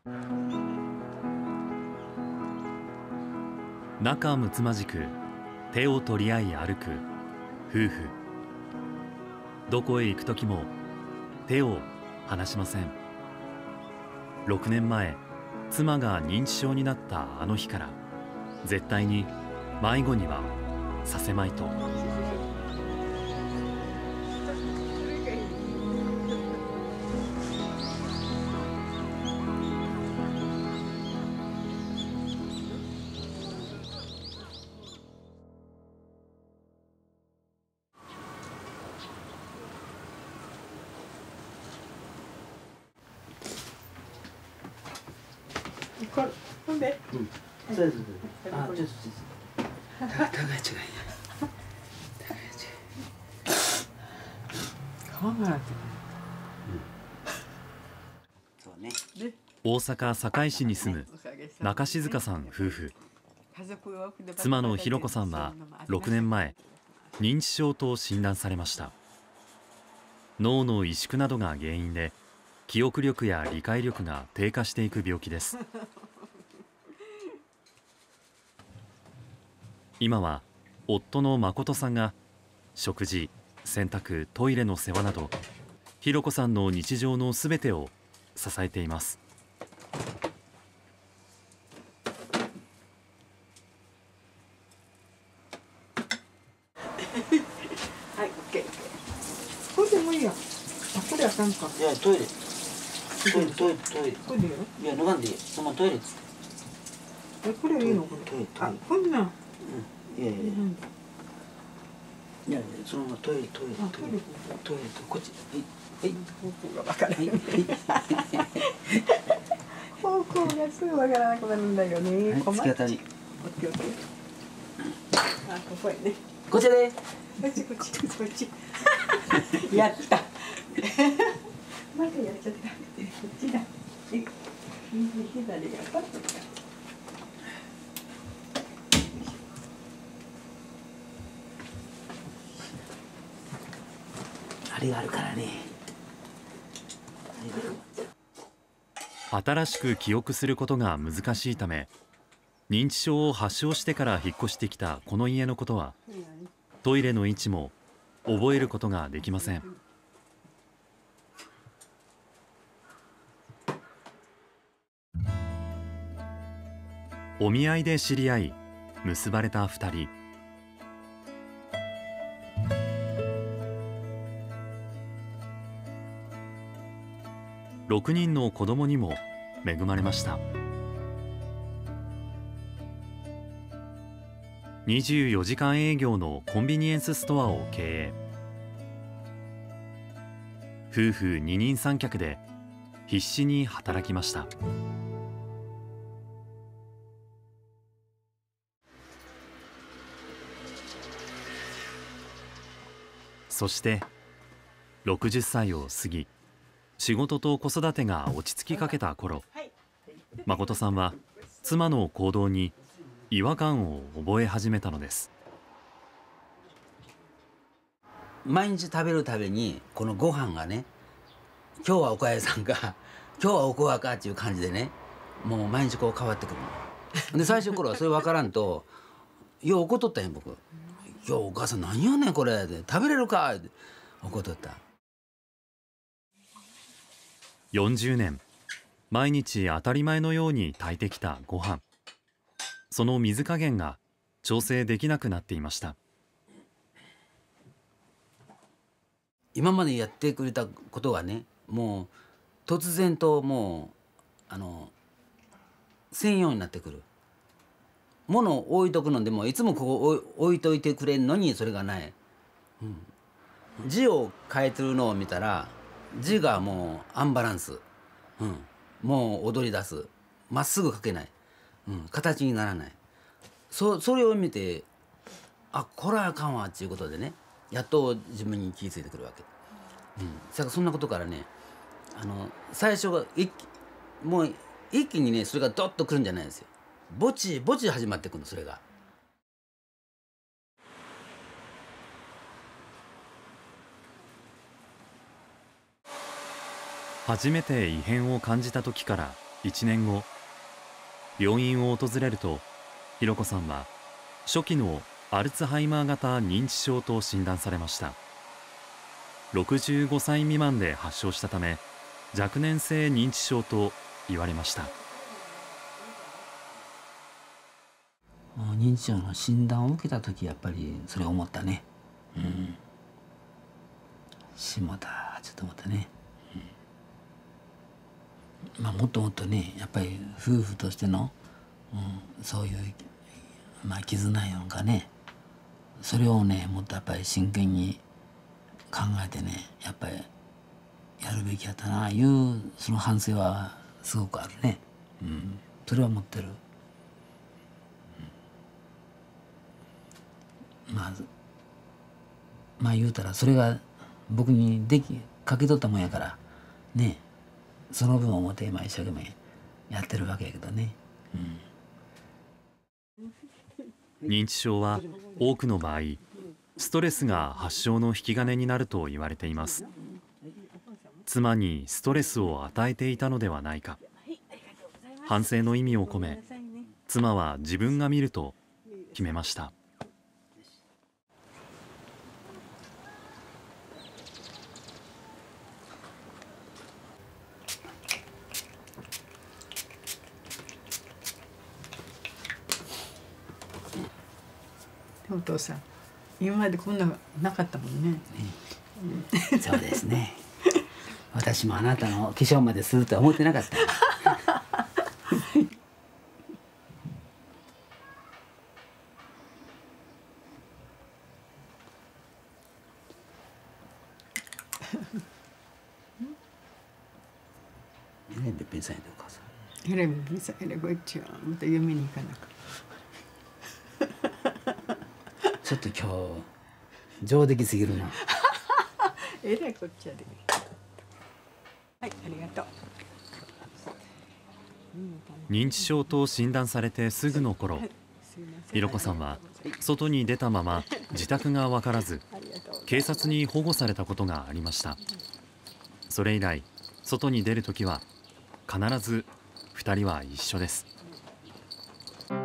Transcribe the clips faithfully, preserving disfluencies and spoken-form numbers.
仲睦まじく手を取り合い歩く夫婦。どこへ行く時も手を離しません。ろくねんまえ、妻が認知症になったあの日から、絶対に迷子にはさせまいと。 これ、ほんで。 うん。そうです。あ、ちょっと、ちょっと。互い違いや。互い違い。 顔がなって。 そうね。 大阪堺市に住む中静香さん夫婦。妻のひろ子さんはろくねんまえ、認知症と診断されました。脳の萎縮などが原因で、記憶力や理解力が低下していく病気です。今は夫の誠さんが食事、洗濯、トイレの世話など、ひろ子さんの日常のすべてを支えています。 はい、オッケー。これでもいいや。あ、これあかんか。 いや、トイレ。トイレ、トイレ、トイレ。 これでいいの？ いや、脱がんでいい。そのトイレっつって。 え、これいいの？これ。 トイレ、トイあ、 レ。 こんなん。 うん。いやいやいや。いやいや、そのままトイレ、トイレ、トイレ。トイレと、こっち。はい。 方向がわからない。 はい。 方向がすぐわからなくなるんだよね。 はい、 困っちゃう。 突き当たり。 オッケーオッケー。あ、ここやね。 こちらで。 こっちこっちこっち。やった。まだやっちゃった。こっちだ。右左がパッと。 あれがあるからね。 新しく記憶することが難しいため、認知症を発症してから引っ越してきたこの家のことは、トイレの位置も覚えることができません。お見合いで知り合い結ばれたふたり。ろくにんの子供にも恵まれました。にじゅうよじかん営業のコンビニエンスストアを経営。夫婦二人三脚で必死に働きました。そしてろくじゅっさいを過ぎ、仕事と子育てが落ち着きかけた頃、誠さんは妻の行動に違和感を覚え始めたのです。 毎日食べるたびにこのご飯がね、今日はおかゆさんか今日はおこわかっていう感じでね、もう毎日こう変わってくるので、最初の頃はそれ分からんとよう怒っとったんや僕。「今日お母さん何やねんこれ」って「食べれるか」って怒っとった。 よんじゅうねん、毎日当たり前のように炊いてきたご飯。その水加減が調整できなくなっていました。 今までやってくれたことがね、もう突然ともうあの専用になってくる。物を置いとくのでもいつもここ置いといてくれんのにそれがない、うん、字を書いてるのを見たら字がもうアンバランス、うん、もう踊り出す、まっすぐ書けない、うん、形にならない。 そ, それを見てあこれはあかんわっていうことでね、やっと自分に気付いてくるわけ、うん、だからそんなことからね、あの最初が一気もう一気にねそれがドッとくるんじゃないんですよ。ぼちぼち始まってくるのそれが。 初めて異変を感じた時からいちねんご、病院を訪れるとひろこさんは初期のアルツハイマー型認知症と診断されました。ろくじゅうごさい未満で発症したため若年性認知症と言われました。 認知症の診断を受けた時やっぱりそれを思ったね。うん。しもたちょっと思ったね。うん、まあもっともっとねやっぱり夫婦としての、うん、そういうまあ絆いうのかね、それをねもっとやっぱり真剣に考えてねやっぱりやるべきやったないうその反省はすごくあるね。うん、それは持ってる。うん、まあまあ言うたらそれが僕にできかけとったもんやからね、その分を思って今一生懸命やってるわけやけどね。 うん、認知症は多くの場合ストレスが発症の引き金になると言われています。妻にストレスを与えていたのではないか、反省の意味を込め妻は自分が見ると決めました。 お父さん今までこんなのなかったもんね。 うん、そうですね。私もあなたの化粧までするとは思ってなかった。エレベピンさんやでお母さん。 エレベピンさんエレこっちはまた読みに行かなかった。 ちょっと今日上出来すぎるな。 えらいこっちゃで。はい、ありがとう。 認知症と診断されてすぐの頃、ひろこさんは外に出たまま自宅が分からず警察に保護されたことがありました。それ以来外に出るときは必ずふたりは一緒です。こ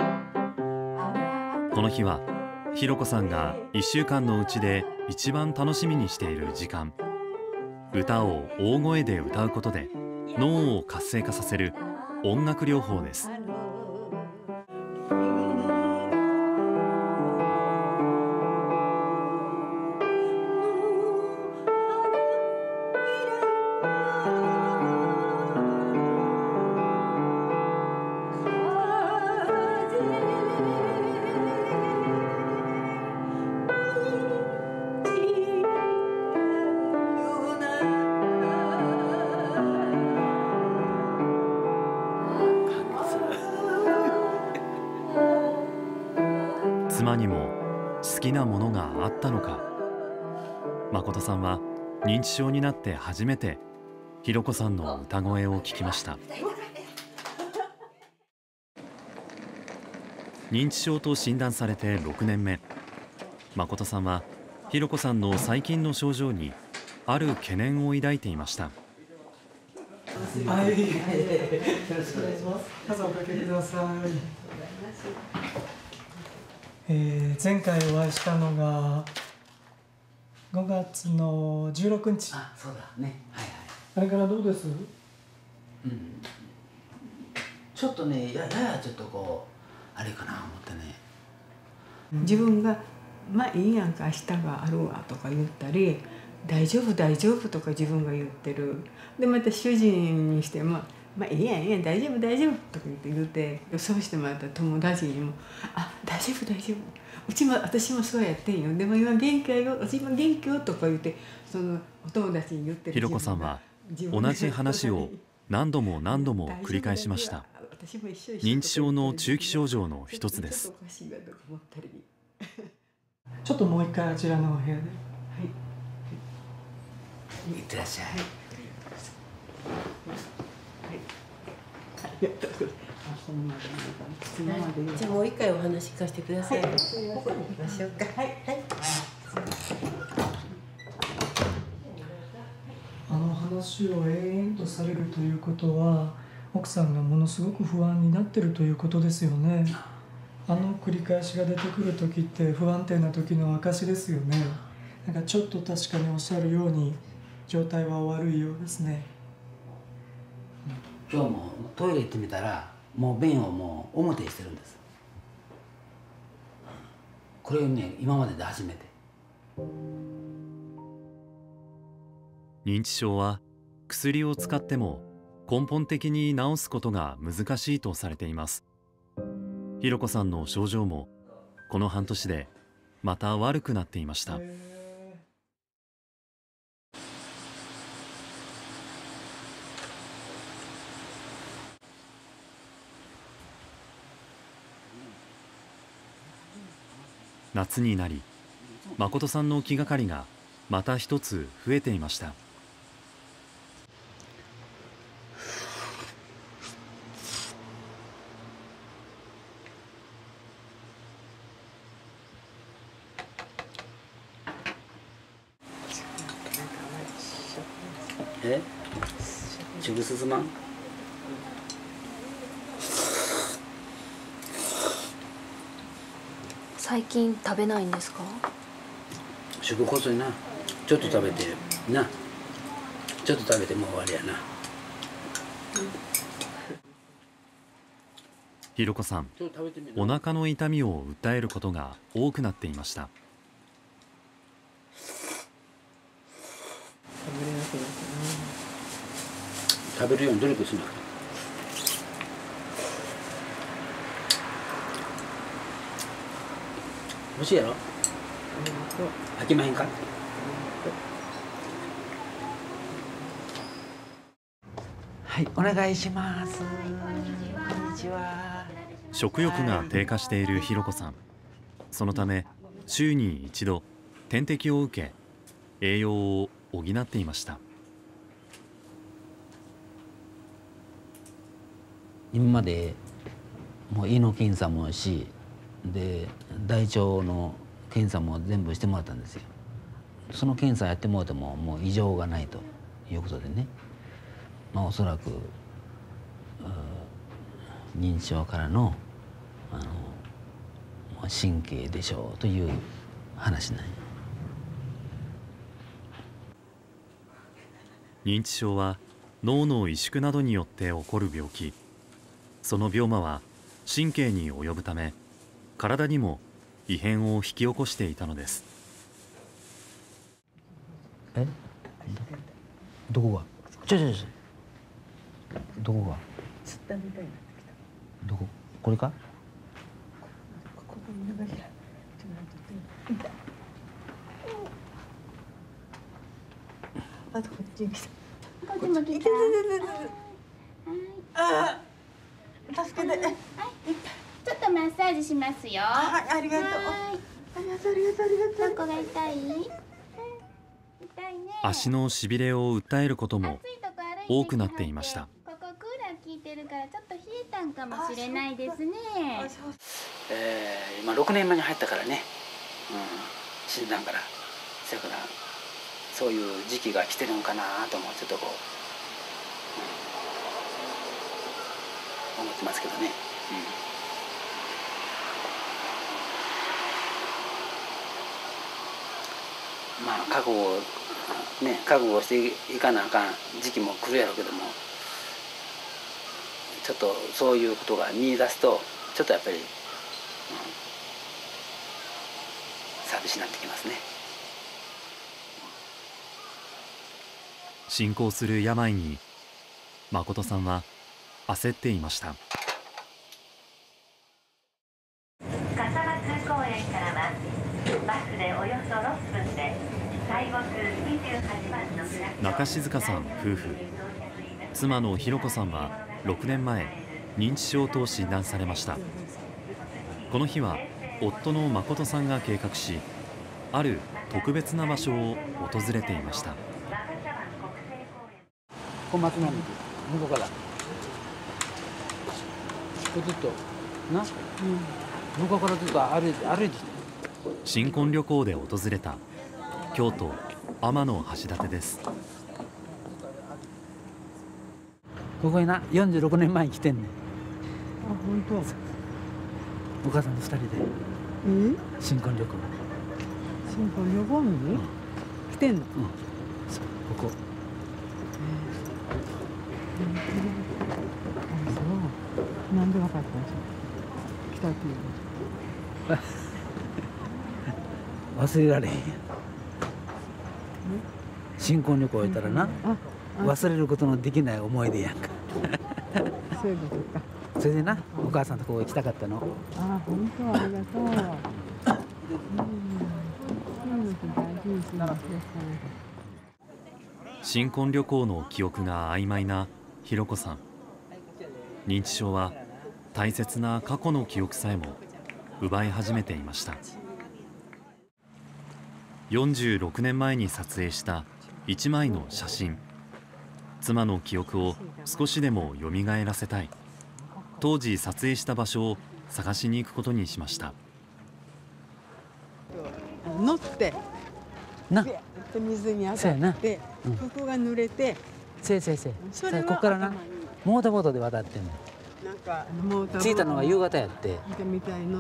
の日はひろこさんがいっしゅうかんのうちで一番楽しみにしている時間、歌を大声で歌うことで脳を活性化させる音楽療法です。妻にも好きなものがあったのか、誠さんは認知症になって初めてひろこさんの歌声を聞きました。認知症と診断されてろくねんめ、誠さんはひろこさんの最近の症状にある懸念を抱いていました。 はい、よろしくお願いします。どうぞおかけください。えー、前回お会いしたのがごがつのじゅうろくにち。 あ、そうだね。はいはい。 あれからどうです？ うん。ちょっとね、やややちょっとこうあれかな思ってね。 自分がまあいいやんか明日があるわとか言ったり、大丈夫大丈夫とか自分が言ってる。でまた主人にしてもまあいいやんいいやん大丈夫大丈夫とか言って言って、そうしてまた友達にもあ大丈夫大丈夫、うちも私もそうやってんよ、でも今元気やよ、私も元気よとか言って、そのお友達に言ってる。 ひろこさんは同じ話を何度も何度も繰り返しました。認知症の中期症状の一つです。 ちょっともう一回あちらのお部屋で。はい。 いってらっしゃい。 じゃあもう一回お話聞かせてください。はい、行きましょうか。はいはい。 あの話を延々とされるということは、 奥さんがものすごく不安になってるということですよね。あの繰り返しが出てくる時って不安定な時の証ですよね。なんかちょっと確かにおっしゃるように状態は悪いようですね。 今日もトイレ行ってみたらもう便をもう表にしてるんです。これね、今までで初めて。 認知症は薬を使っても根本的に治すことが難しいとされています。ひろこさんの症状もこの半年でまた悪くなっていました。夏になり、誠さんの気がかりがまた一つ増えていました。 え？食進まん？ 最近食べないんですか？ 食細いな。ちょっと食べてな。ちょっと食べてもう終わりやな。 ひろこさん、お腹の痛みを訴えることが多くなっていました。 食べるように努力しなくて。欲しいやろ？飽きまへんか？はい、お願いします。こんにちは。 食欲が低下しているひろこさん。そのため週に一度点滴を受け、栄養を補っていました。 今までもう胃の検査もし、で大腸の検査も全部してもらったんですよ。その検査やってもらってももう異常がないということでね、まあ、おそらく認知症からの、あの神経でしょうという話なんや。 認知症は脳の萎縮などによって起こる病気。その病魔は神経に及ぶため、体にも異変を引き起こしていたのです。 え？どこが？ちょちょちょ。どこが？ つったみたいになってきた。 どこ？これか？ ここが長い。ちょっと待って。あとこっちに来た。 こっちも来た。 ああ、助けて。 ちょっとマッサージしますよ。 はい、ありがとう。ありがとう、ありがとう、ありがとう。 どこが痛い？痛いね。 足のしびれを訴えることも多くなっていました。 ここクーラー効いてるからちょっと冷えたんかもしれないですね。 えー、今ろくねんめに入ったからね、うん、診断から。だからそういう時期が来てるのかなともちょっとこう、うん、思ってますけどね。うん、まあ覚悟をね覚悟をしていかなあかん時期も来るやろうけども、ちょっとそういうことが見出すとちょっとやっぱり、うん、寂しくなってきますね。 進行する病に誠さんは焦っていました。 笠松公園からはバスでおよそろっぷんで西国にじゅうはちばんのプラット中静香さん夫婦、妻のひろこさんはろくねんまえ認知症と診断されました。この日は夫の誠さんが計画し、ある特別な場所を訪れていました。 小松並木向こうからずっとな、うん、向こうからずっと歩いて歩いてきて、 新婚旅行で訪れた京都天橋立です。 ここになよんじゅうろくねんまえに来てんねん。 あ、本当。 お母さんとふたりでえ？ 新婚旅行。 新婚旅行に、うん、来てんの？うん。 そう、ここ。 えー、あ、そう。なんでわかったんですか？来たっていうの。 忘れられへんやん。新婚旅行行ったらな、忘れることのできない思い出やんか。 そういうことか。 それでな、お母さんとここ行きたかったの。 あ、本当、ありがとう。うん、そういうの大事にしなきゃ。 新婚旅行の記憶が曖昧なひろこさん。認知症は大切な過去の記憶さえも奪い始めていました。よんじゅうろくねんまえに撮影した一枚の写真。妻の記憶を少しでもよみがえらせたい。当時撮影した場所を探しに行くことにしました。 乗ってな水に上がって、 うん、 服が濡れて、 せいせいせい、それここからなモーターボートで渡ってんねん。 なんかモーターボート着いたのが夕方やってみたいに乗って、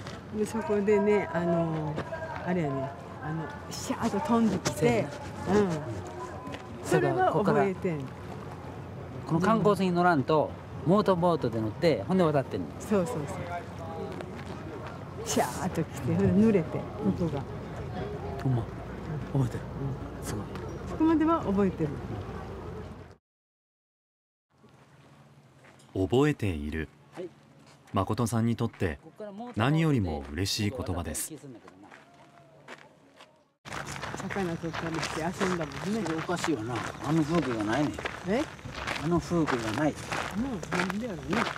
でそこでね、あのあれやね、あのシャーッと飛んできて、うん、それは覚えてん。 この観光船に乗らんとモーターボートで乗って、ほんで渡ってんの。 そうそうそう、シャーッと来て、濡れて服が。 ほんま覚えてる、うん、すごい。 そこまでは覚えてる。 覚えている、はい、誠さんにとって何よりも嬉しい言葉です。 魚取ったりして遊んだもんね。 おかしいわな、あの風景がないね。 え？ あの風景がない。 もうなんでやろうね。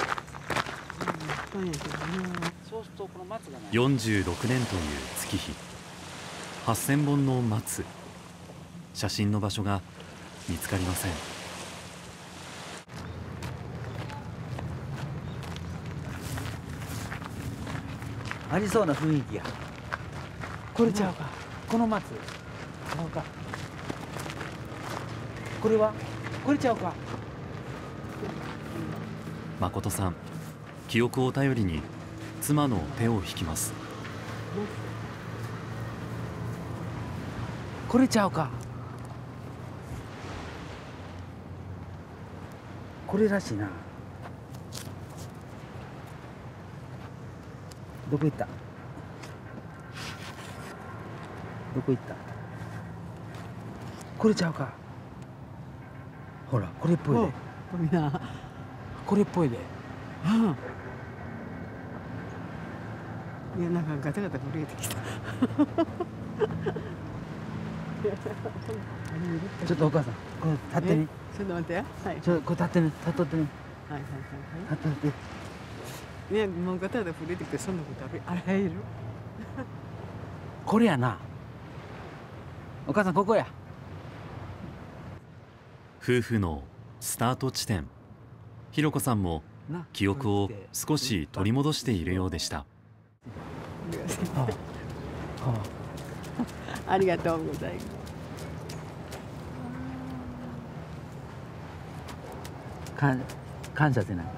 よんじゅうろくねんという月日、はっせんぼんの松。写真の場所が見つかりません。 ありそうな雰囲気や。これちゃうか、この松ちゃうか、これはこれちゃうか。 誠さん、記憶を頼りに妻の手を引きます。 これちゃうか、これらしいな。どこ行った、どこ行った、これちゃうか。ほら、これっぽいで、これっぽいで。 ああ、いや、なんかガタガタ震えてきた。 ちょっとお母さん、これ立ってね。 ちょっと待ってや。はい。 ちょっとこれ立ってね、立っとってね。 はいはいはいはい。 立っとって。 ね、もうガタガタ震えてきて、そんなことあれ、あれいる。 これやな。お母さん、ここや。 夫婦のスタート地点。ひろこさんも記憶を少し取り戻しているようでした。 ありがとうございます。 感感謝せない。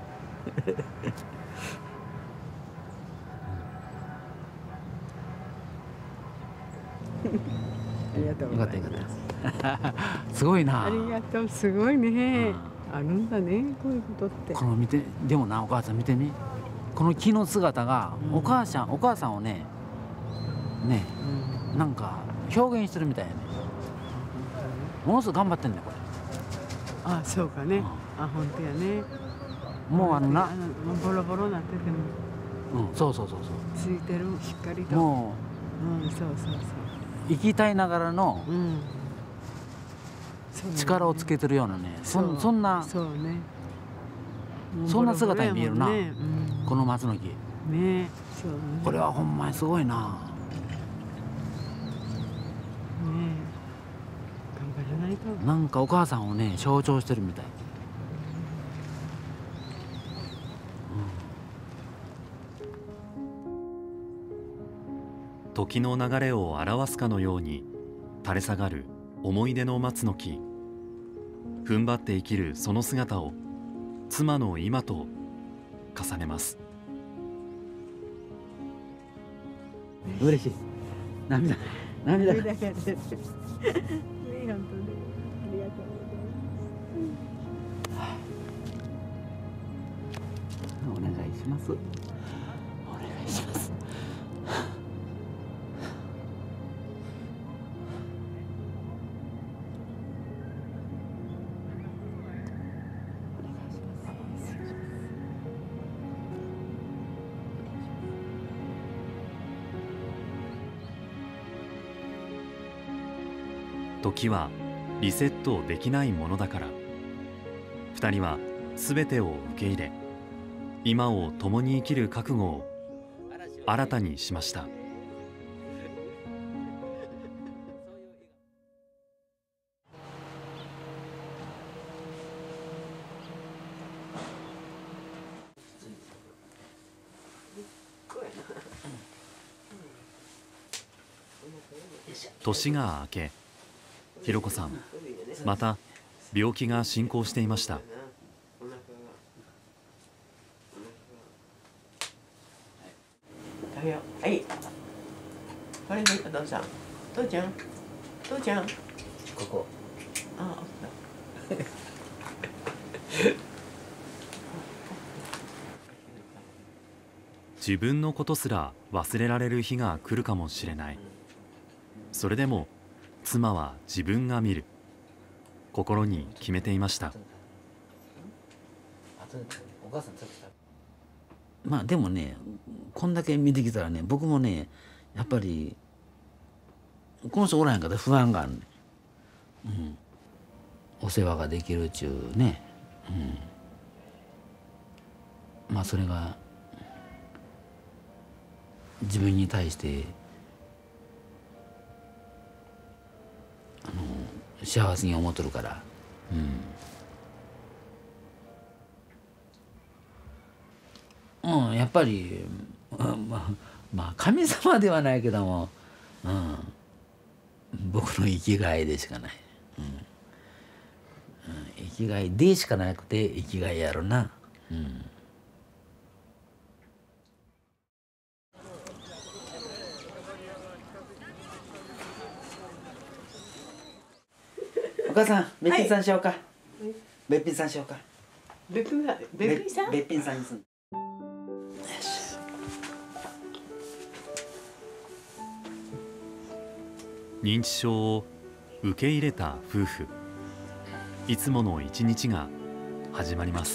ありがとうございます。 すごいな。 ありがとう、すごいね。あるんだね、こういうことって。 この見て、でもな、お母さん見てね。この木の姿が、お母さん、お母さんをね。ね、なんか表現してるみたいやね。ものすごく頑張ってんね、これ。 あ、そうかね。あ、本当やね。 もうあのな、 ボロボロなってても。 うん、そうそうそうそう。 ついてる、しっかりと。 もう、うん、そうそうそう。 生きたいながらの。力をつけてるようなね、そそんな。 そうね。 そんな姿に見えるな。この松の木。 ね、そうね。 これはほんまにすごいな。なんかお母さんをね象徴してるみたい。 うん、時の流れを表すかのように垂れ下がる思い出の松の木。 踏ん張って生きるその姿を妻の今と重ねます。 嬉しい。涙涙が。お願いします。お願いします。 時はリセットできないものだから、二人は全てを受け入れ、今を共に生きる覚悟を新たにしました。年が明け、ひろこさんまた病気が進行していました。 はい。これでお父さん。父ちゃん。父ちゃん。 ここ。 あ、 自分のことすら忘れられる日が来るかもしれない。それでも妻は自分が見る、心に決めていました。 まあでもね、こんだけ見てきたらね、僕もねやっぱりこの人おらへんかったら不安があるね、うん、お世話ができるっちゅうね、うん、まあそれが自分に対してあの幸せに思っとるから、うん、うん、やっぱりまあ、まあ神様ではないけども、うん、僕の生きがいでしかない、うんうん、生きがいでしかなくて生きがいやろな、うん。お母さん、べっぴんさんしようか。べっぴんさんしようか。 べっぴんさん、べっぴんさん。 べっぴんさんにすん。 認知症を受け入れた夫婦。いつもの一日が始まります。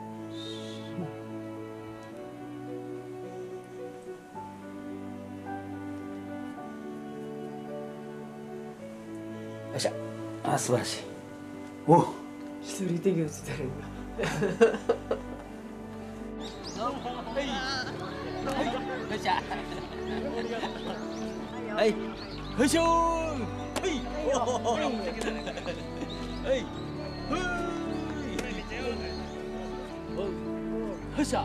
よっしゃ。あ、素晴らしい。お、 一人で言ってるんだ。 はい。よいしょー。はい。はい。よっしゃ。はい。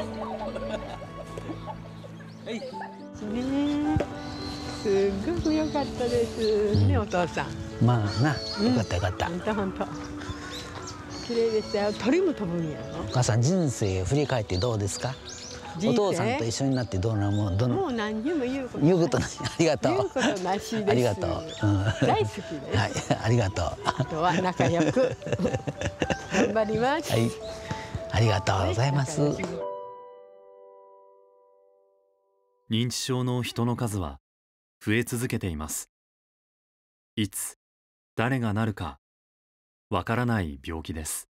はい。 ね。すっごく良かったですね、お父さん。 まあな、よかったよかった。 本当本当。綺麗でしたよ。鳥も飛ぶんやろ。 お母さん、人生振り返ってどうですか？お父さんと一緒になってどうなもうどのもう何にも言うこと言うことない。ありがとう。 言うことなしです。 ありがとう。うん、 大好きです。 はい、ありがとう。 あとは仲良く頑張ります。 はい、ありがとうございます。 認知症の人の数は増え続けています。いつ誰がなるかわからない病気です。